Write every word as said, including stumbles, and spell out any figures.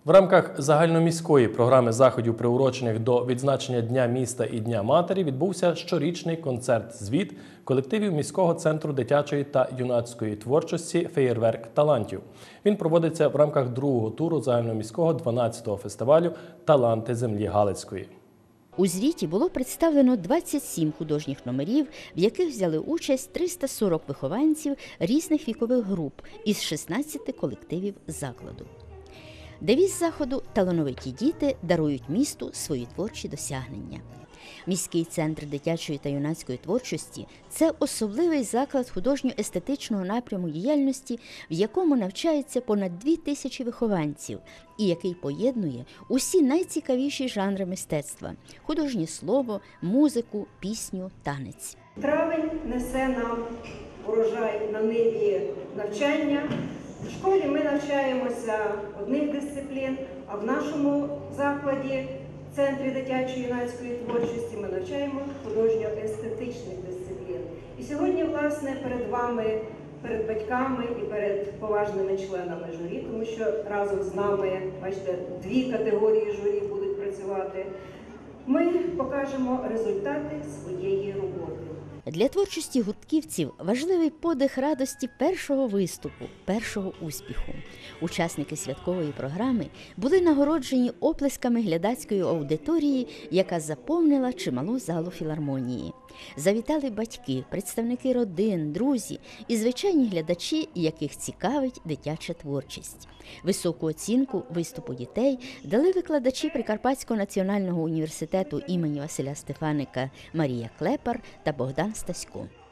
В рамках загальноміської програми заходів, приурочених до відзначення Дня міста і Дня матері, відбувся щорічний концерт-звіт колективів міського центру дитячої та юнацької творчості «Феєрверк талантів». Він проводиться в рамках другого туру загальноміського дванадцятого фестивалю «Таланти землі Галицької». У звіті було представлено двадцять сім художніх номерів, в яких взяли участь триста сорок вихованців різних вікових груп із шістнадцяти колективів закладу. Девіз заходу «Талановиті діти дарують місту свої творчі досягнення». Міський центр дитячої та юнацької творчості – це особливий заклад художньо-естетичного напряму діяльності, в якому навчається понад дві тисячі вихованців і який поєднує усі найцікавіші жанри мистецтва – художнє слово, музику, пісню, танець. Травень несе нам урожай на ниві навчання. В школі ми навчаємося одних дисциплін, а в нашому закладі, в Центрі дитячої юнацької творчості, ми навчаємо художньо-естетичних дисциплін. І сьогодні, власне, перед вами, перед батьками і перед поважними членами журі, тому що разом з нами, бачите, дві категорії журі будуть працювати, ми покажемо результати своєї роботи. Для творчості гуртківців важливий подих радості першого виступу, першого успіху. Учасники святкової програми були нагороджені оплесками глядацької аудиторії, яка заповнила чималу залу філармонії. Завітали батьки, представники родин, друзі і звичайні глядачі, яких цікавить дитяча творчість. Високу оцінку виступу дітей дали викладачі Прикарпатського національного університету імені Василя Стефаника Марія Клепар та Богдан Стасько.